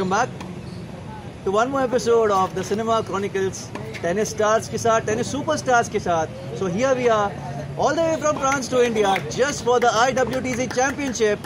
welcome back to one more episode of the Cinema Chronicles. Tennis stars ke saath, tennis superstars ke saath. So here we are, all the way from France to India, just for the IWTC Championship.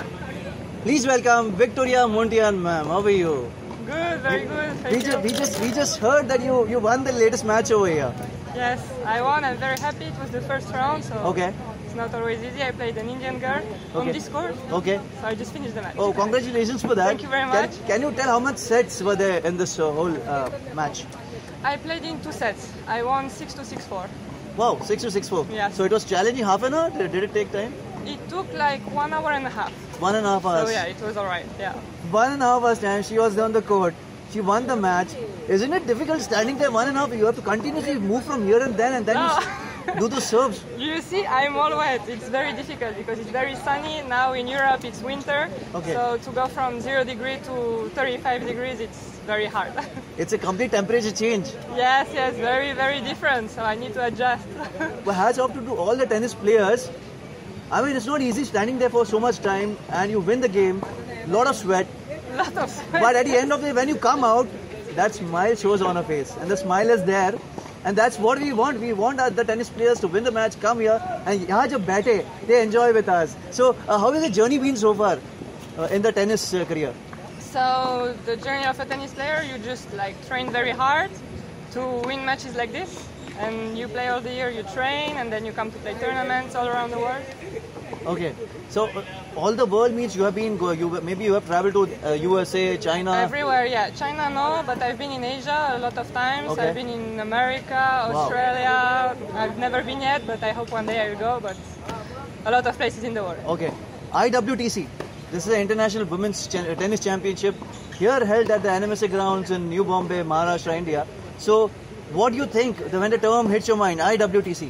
Please welcome Victoria Muntean, ma'am. How are you? Good, very good. Thank you. We just heard that you won the latest match over here. Yes, I won. I'm very happy. It was the first round, so okay. It's not always easy. I played an Indian girl on Discord. Okay. So I just finished the match. Oh, congratulations for that. Thank you very much. Can you tell how much sets were there in this whole match? I played in 2 sets. I won 6-2, 6-4. Wow, 6-2, 6-4. Yeah. So it was challenging. Half an hour? Did it take time? It took like 1 hour and a half. 1.5 hours. So yeah, it was alright. Yeah. 1.5 hours time. She was on the court. She won the match. Isn't it difficult standing there 1.5 hours? You have to continuously move from here and then you do the serves. You see, I'm all wet. It's very difficult because it's very sunny. Now in Europe it's winter. Okay. So to go from 0 degree to 35 degrees, it's very hard. It's a complete temperature change. Yes, very, very different. So I need to adjust. But hats off to all the tennis players. I mean, it's not easy standing there for so much time and you win the game. Lot of sweat. Lot of sweat. But at the end of the day, when you come out, that smile shows on her face. And the smile is there. And that's what we want. We want the tennis players to win the match, come here, and yahan jab baithe, they enjoy with us. So, how has the journey been so far in the tennis career? So, the journey of a tennis player, you just like train very hard to win matches like this. And you play all the year, you train, and then you come to play tournaments all around the world. Okay. So, all the world means you have been, maybe you have traveled to USA, China. Everywhere, yeah. China, no, but I've been in Asia a lot of times. Okay. I've been in America, Australia. Wow. I've never been yet, but I hope one day I will go. But a lot of places in the world. Okay. IWTC. This is the International Women's Tennis Championship. Here held at the NMSA grounds in New Bombay, Maharashtra, India. So, what do you think when the term hits your mind, IWTC?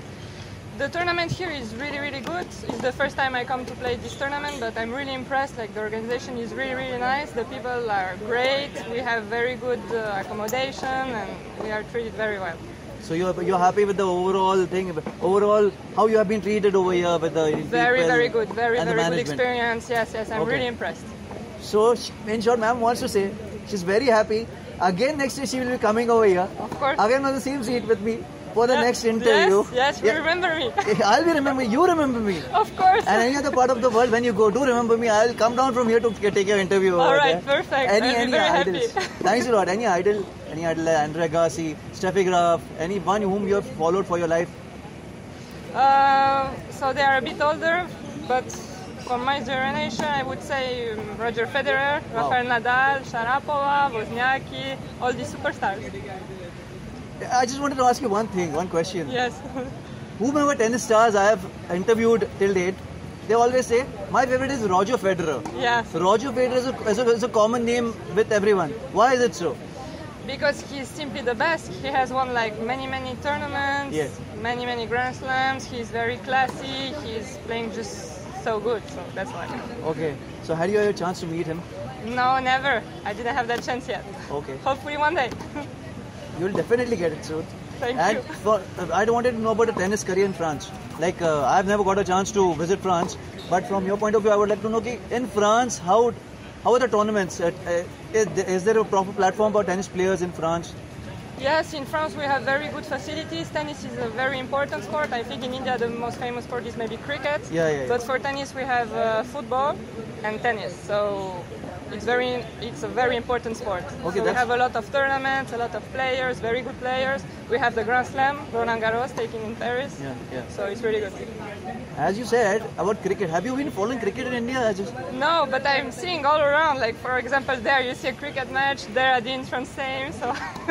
The tournament here is really, really good. It's the first time I come to play this tournament, but I'm really impressed. Like, the organization is really, really nice. The people are great. We have very good accommodation, and we are treated very well. So you're happy with the overall thing? Overall, how you have been treated over here with the very, people very good. Very, and very the good experience. Yes, I'm really impressed. So, in short, ma'am wants to say she's very happy. Again, next year she will be coming over here. Of course. Again on the same seat with me for the next interview. Yes, you remember me. I'll be remembering. You remember me. Of course. And any other part of the world, when you go, do remember me. I'll come down from here to take your interview. All right, perfect. I'll be very idols? happy. Thanks a lot. Any idol like Andre Agassi, Steffi Graf, anyone whom you have followed for your life? So they are a bit older, but from my generation, I would say Roger Federer, Rafael Nadal, Sharapova, Wozniacki, all these superstars. I just wanted to ask you one question. Yes. Whomever tennis stars I have interviewed till date, they always say, my favorite is Roger Federer. Yes. Roger Federer is a common name with everyone. Why is it so? Because he's simply the best. He has won like many tournaments, many Grand Slams. He's very classy. He's playing just so good, so that's why. Okay. So had you had a chance to meet him? No, never. I didn't have that chance yet. Okay. Hopefully one day. You'll definitely get it soon. Thank you. I wanted to know about a tennis career in France. Like, I've never got a chance to visit France, but from your point of view, I would like to know, in France, how are the tournaments? Is there a proper platform for tennis players in France? Yes, in France we have very good facilities. Tennis is a very important sport. I think in India the most famous sport is maybe cricket. But for tennis we have football and tennis. So it's a very important sport. Okay, so we have a lot of tournaments, a lot of players, very good players. We have the Grand Slam, Roland Garros, taken in Paris. So it's really good. As you said about cricket, have you been following cricket in India? No, but I'm seeing all around. Like, for example, there you see a cricket match, there are the entrance same, so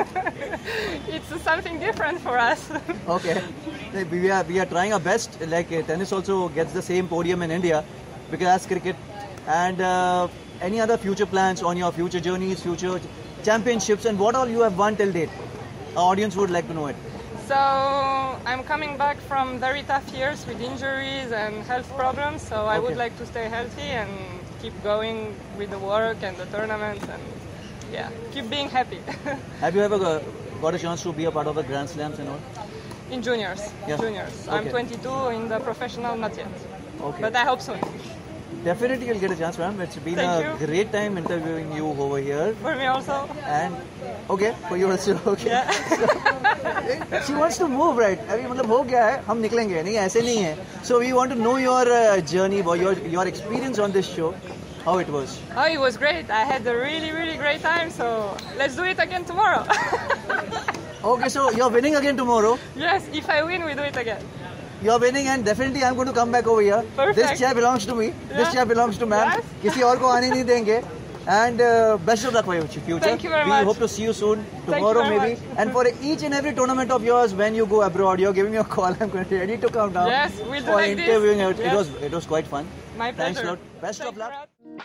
it's something different for us. Okay. We are trying our best. Like, tennis also gets the same podium in India because as cricket. And any other future plans on your future journeys, future championships, and what all you have won till date? Our audience would like to know it. So I'm coming back from very tough years with injuries and health problems, so I would like to stay healthy and keep going with the work and the tournaments and keep being happy. Have you ever got a chance to be a part of the Grand Slams and all? In juniors. Yes. Juniors. Okay. I'm 22, in the professional not yet. Okay. But I hope soon. Definitely you'll get a chance, ma'am. It's been great time interviewing you over here. For me also. And okay, for you also. Okay. Yeah. She wants to move, right? अभी मतलब हो गया है, हम निकलेंगे, नहीं ऐसे नहीं है. So we want to know your journey, your experience on this show. How it was? Oh, it was great. I had a really great time. So let's do it again tomorrow. Okay, so you're winning again tomorrow. Yes, if I win, we do it again. You're winning and definitely I'm going to come back over here. Perfect. This chair belongs to me. Yeah. This chair belongs to ma'am. Yes. किसी और को आने नहीं देंगे. And best of luck for your future. Thank you very much. We hope to see you soon. Tomorrow maybe. Much. And for each and every tournament of yours, when you go abroad, you're giving me a call. I'm going to ready to come down. Yes, we'll do for like interviewing. this. Yes. It was quite fun. My pleasure. Thanks a lot. Best of luck.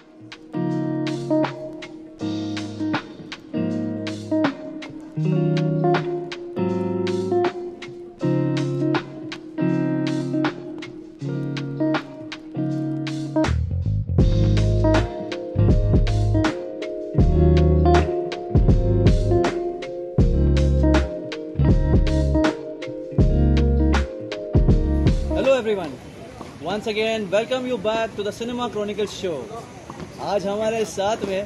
Once again, welcome you back to the Cinema Chronicles show. आज हमारे साथ में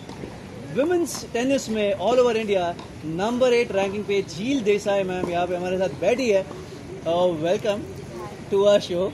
women's tennis में all over India number 8 ranking पे Zeel Desai ma'am यहाँ पे हमारे साथ बैठी है. Welcome to our show.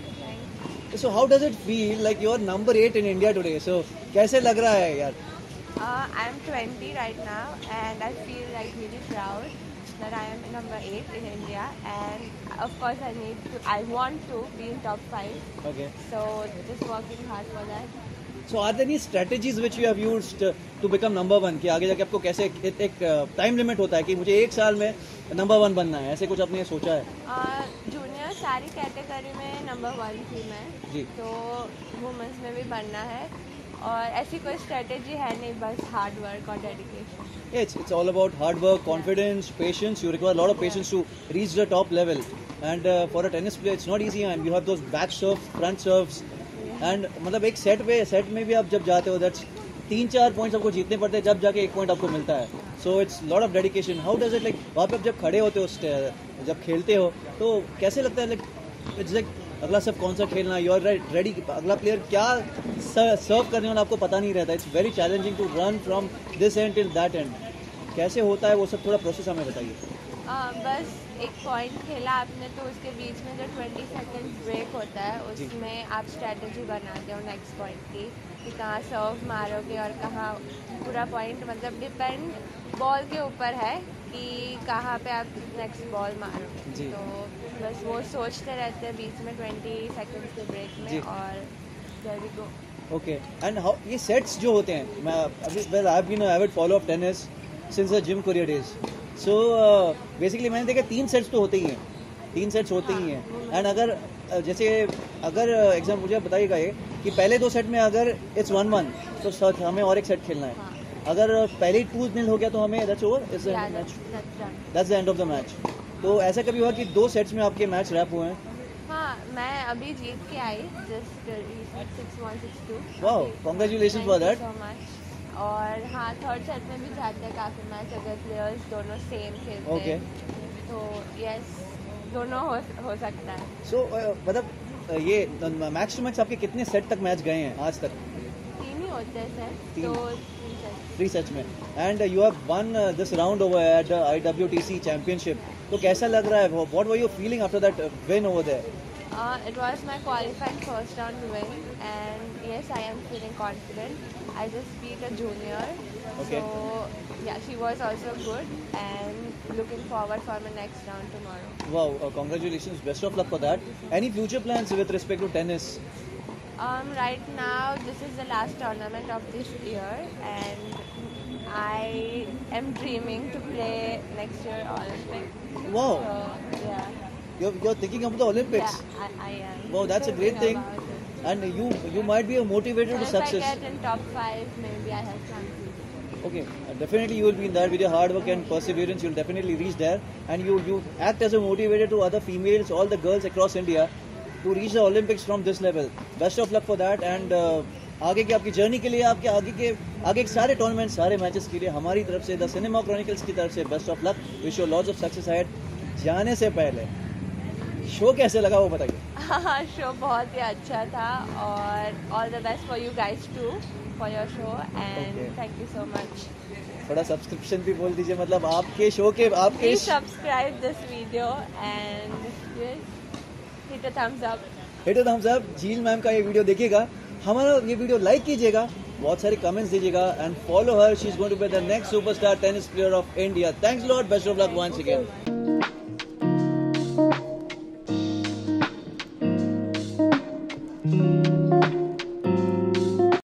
So how does it feel like you are number 8 in India today? So कैसे लग रहा है यार? I am 20 right now and I feel like really proud that I am number 8 in India, and of course I want to be in top 5. Okay. So just working hard for that. So are there any strategies which you have used to become number 1? कि आगे जाके आपको कैसे एक time limit होता है कि मुझे 1 साल में नंबर 1 बनना है, ऐसे कुछ आपने सोचा है? जूनियर सारी कैटेगरी में नंबर 1 थी मैं जी. तो वुमेन्स में भी बनना है और ऐसी कोई स्ट्रेटेजी है नहीं, बस हार्ड वर्क और dedication. Yeah, it's all about hard work, confidence, patience. You require a lot of patience to reach the top level. And for a tennis player, it's not easy. And you have those back serves, front serves. And मतलब एक set में भी आप जब जाते हो, that's 3-4 points आपको जीतने पड़ते हैं, जब जाके 1 पॉइंट आपको मिलता है. So it's lot of dedication. How does it like वहाँ पे आप जब खड़े होते हो, जब खेलते हो, तो कैसे लगता है like it's like अगला सब कौन सा खेलना है, यू आर रेडी, अगला प्लेयर क्या सर्व करने वाला आपको पता नहीं रहता. It's very challenging to run from this end till that end. कैसे होता है वो सब, थोड़ा प्रोसेस हमें बताइए. बस एक पॉइंट खेला आपने तो उसके बीच में जो 20 सेकंड ब्रेक होता है उसमें आप स्ट्रेटजी बनाते हो नेक्स्ट पॉइंट की कि कहाँ सर्व मारोगे और कहाँ पूरा पॉइंट, मतलब डिपेंड बॉल के ऊपर है कि कहाँ पे आप नेक्स्ट बॉल मारोगे. तो बस वो सोचते रहते हैं बीच में 20 सेकंड्स के ब्रेक में और there we go. Okay. And how ये सेट्स जो होते हैं, मैं अभी well I have been a avid follow of tennis since the Jim Courier days. So basically मैंने देखा 3 सेट्स तो होते ही हैं, 3 सेट्स होते ही हैं. एंड अगर जैसे एग्जाम मुझे बताइएगा ये कि पहले 2 सेट में अगर इट्स 1-1 तो सच हमें और एक सेट खेलना है. अगर पहले ही 2-0 हो गया तो हमें that's over, that's the end of the match. तो ऐसा कभी हुआ कि 2 सेट्स में आपके मैच रैप हुए हैं? हाँ, मैं अभी जीत के आई just 6-1 6-2. Wow, congratulations for that. So much. और हाँ, थर्ड सेट में भी जाते हैं काफ़ी मैच अगर प्लेयर्स दोनों सेम खेलते हैं. तो यस, दोनों हो सकता है. सो मतलब ये मैक्स टू मैक्स आपके कितने सेट तक मैच गए हैं आज तक? 3 ही होते हैं सेट, तो 3 सेट्स में. And you have won this round over at the IWTC championship. तो कैसा लग रहा है? What were your feeling after that win over there? It was my qualifying first round win, and yes, I am feeling confident. I just beat a junior, so yeah, she was also good, and looking forward for my next round tomorrow. Wow, congratulations, best of luck for that. Any future plans with respect to tennis? Right now, this is the last tournament of this year, and I am dreaming to play next year Olympics. Wow. So, yeah. You're thinking of the Olympics? Yeah, I am. Wow, that's a great thing. And you might be motivated to success. If I get in top 5, maybe I have chances. Okay, definitely you will be in there with your hard work and perseverance. You'll definitely reach there, and you act as a motivator to other females, all the girls across India, to reach the Olympics from this level. Best of luck for that, and आगे की आपकी journey के लिए, आपके आगे के सारे tournament, सारे मैचेस के लिए हमारी तरफ से, द सिनेमा क्रॉनिकल्स की तरफ से best of luck. Wish you lots of success ahead. जाने से पहले शो कैसे लगा वो बताइए. शो बहुत ही अच्छा था और all the best for you guys too for your show and thank you so much. थोड़ा सब्सक्रिप्शन भी बोल दीजिए, मतलब आपके शो के आपके please subscribe this video and hit a thumbs up. Hit a thumbs up. Zeel ma'am का ये वीडियो देखिएगा, हमारा ये वीडियो लाइक कीजिएगा, बहुत सारे कमेंट्स दीजिएगा and follow her. She is going to be the next superstar tennis player of India. Thanks lot. Best of luck once again.